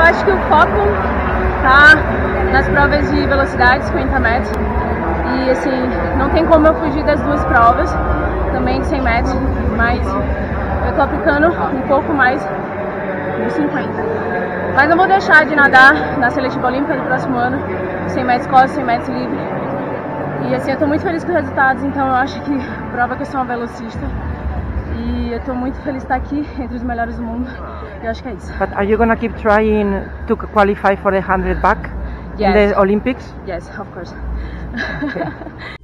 acho que o foco tá nas provas de velocidade, 50 metros. E assim, não tem como eu fugir das duas provas, também de 100 metros, mas eu tô aplicando um pouco mais nos 50. Mas não vou deixar de nadar na seletiva olímpica do próximo ano, 100 metros costas, 100 metros livre. E assim, eu tô muito feliz com os resultados, então eu acho que prova que eu sou uma velocista. E eu tô muito feliz de estar aqui entre os melhores do mundo. Eu acho que é isso. But are you gonna keep trying to qualify for the 100 back in the Olympics? Yes, of course. Okay.